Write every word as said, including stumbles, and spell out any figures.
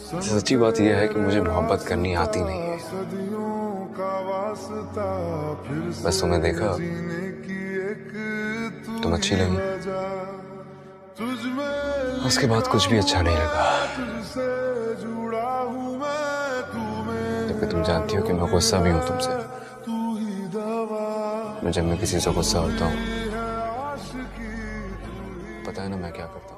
सच्ची बात यह है कि मुझे मोहब्बत करनी आती नहीं है। बस तुम्हें देखा, तुम अच्छी लगी, उसके बाद कुछ भी अच्छा नहीं लगा। जबकि तुम जानती हो कि मैं गुस्सा भी हूं तुमसे। मैं जब मैं किसी से गुस्सा होता हूं, पता है ना मैं क्या करता हूं?